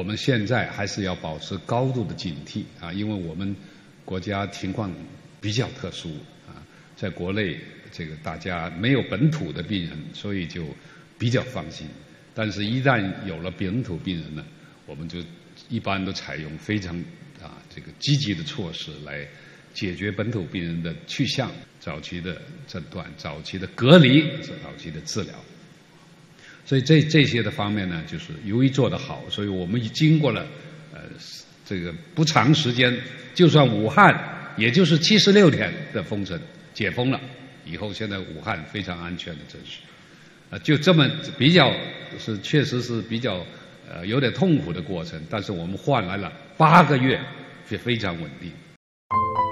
们现在还是要保持高度的警惕啊，因为我们国家情况比较特殊啊，在国内这个大家没有本土的病人，所以就比较放心。但是，一旦有了本土病人呢，我们就一般都采用非常这个积极的措施来解决本土病人的去向、早期的诊断、早期的隔离、早期的治疗。所以这些的方面呢，就是由于做得好，所以我们经过了这个不长时间，就算武汉也就是76天的封城解封了以后，现在武汉非常安全的证实。就这么比较确实是比较有点痛苦的过程，但是我们换来了8个月，是非常稳定。